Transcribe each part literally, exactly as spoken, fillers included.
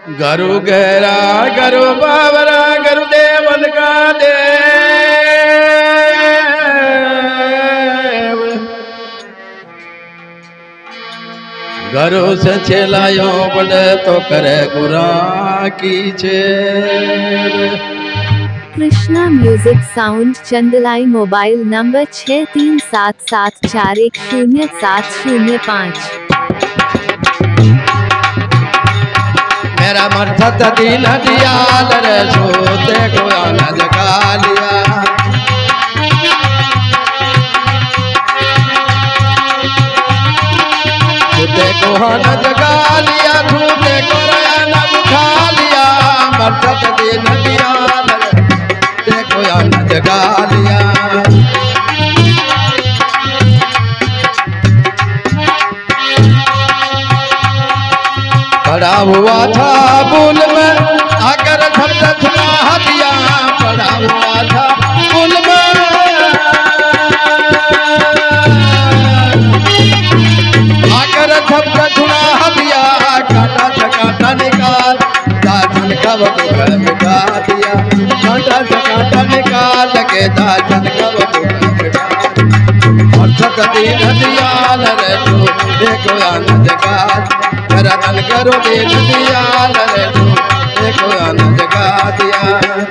गरु गहरा गरु बावरा गुरुदेवन का देव गरु से छेलायो बड़े तो करे गुरा की छेड़। Krishna music sound Chandlai mobile number छः तीन सात सात चार एक शून्य सात शून्य पाँच। मेरा मरथत दीन दियाल रे सोते को आना जगा लिया सोते को आना जगा लिया सोते को आना उठा लिया मरथत दीन दियाल रे सोते को आना जगा लिया। पड़ा हुआ था पुल में आकर झपटा छुड़ा दिया पड़ा हुआ था पुल में आकर झपटा छुड़ा दिया काटा से काटा निकाल दाजन का बटुआ मिटा दिया काटा से काटा निकाल के दाजन का बटुआ मिटा और सतती नदियाल रे तू देखो आनंद का मेरा तन करो दीन दियाल रे तू देखो आनंद जगा दिया।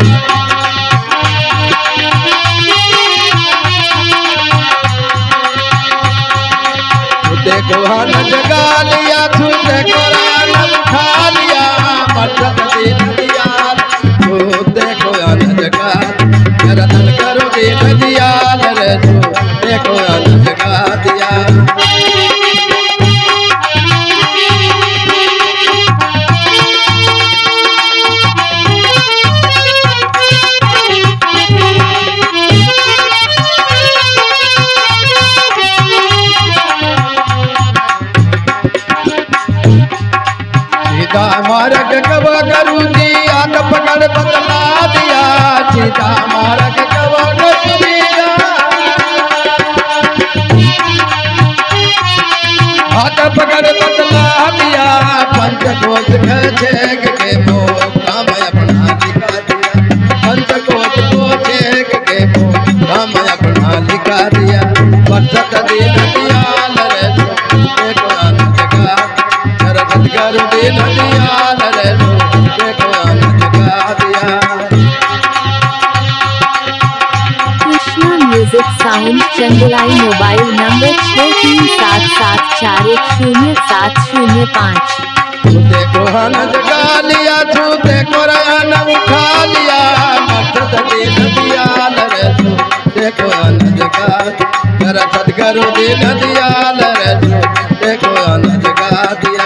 तू देखो आनंद जगा लिया तू देखो आनंद उठा लिया मरथत दीन दियाल तू देखो आनंद जगा मेरा तन करो दीन दियाल रे तू देखो आनंद जगा दिया। सीता मार्ग कब करू जी आग पकड़ बतला दिया सीता मार्ग कब करू जी आग पकड़ बतला दिया पंचकोश छेक के मोह काम अपना लिखा दिया पंचकोश को छेक के मोह काम अपना लिखा दिया वर्षत दीन दियाल रे देखो आनंद का गरु दीन दियाल रे देखो आनंद जगा दिया। Krishna music sound Chandlai mobile number छः तीन सात सात चार एक शून्य सात शून्य पाँच। तू देखो आनंद जगा लिया तू देखो रयान उठा लिया मरथत दीन दियाल रे तू देखो आनंद जगा मेरा सदगुरु दीन दियाल रे तू देखो आनंद जगा दिया।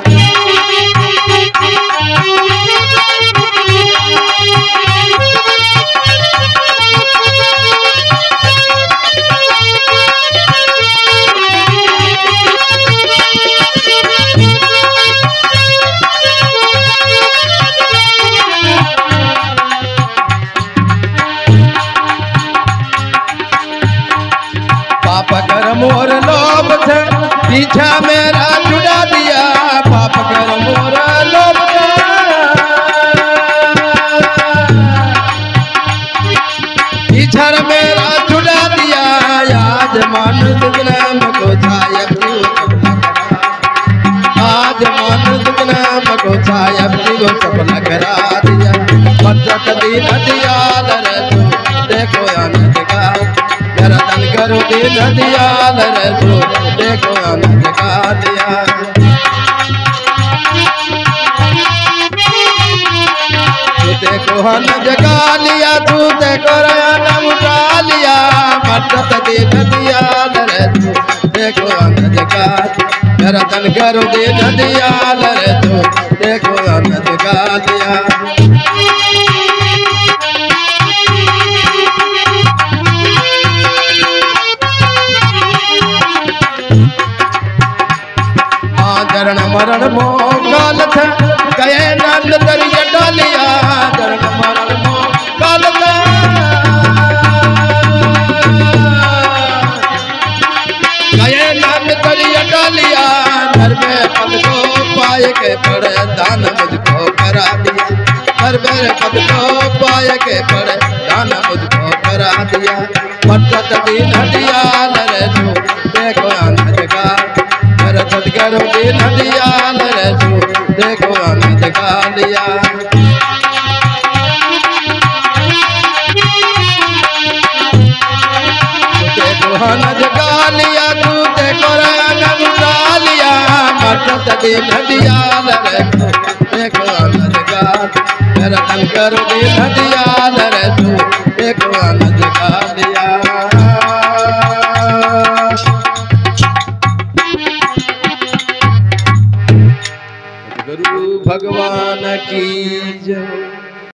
पाप कर मोर लोभ थे पीछा मेरा छुड़ा दिया पाप कर मोर लोभ थे पीछा मेरा छुड़ा दिया आज मानुष नाम को छाया आज मानुष नाम को छाया वो सपना करा दिया मरथत दीन दियाल रे तू देखो आनंद का मेरा तन करो दीन दियाल रे तू देखो आनंद जगा दिया। तू देखो आनंद जगा लिया तू देखो आनंद उठा लिया मरथत दीन दियाल रे तू देखो आनंद जगा मेरा तन करो दीन दियाल रे तू देखो आनंद जगा दिया। दरण मरण मोकाल था गए नंद दरिया डालिया दरण मरण मोकाल था गए नंद दरिया डालिया घर में पल को पाए के पड़े दान मुझको करा दिया, हर मेरे पद को पाए के पड़े दान मुझको करा दिया। पट्ट दीन दयाल रे तू देखो आनंद का, मेरे सदगुरु दीन दयाल रे तू देखो आनंद का लिया। आनंद का लिया तू देखो आनंद का लिया, पट्ट दीन दयाल रे तू देखो आनंद का, मेरा शंकर दीन दयाल रे तू देखो आनंद का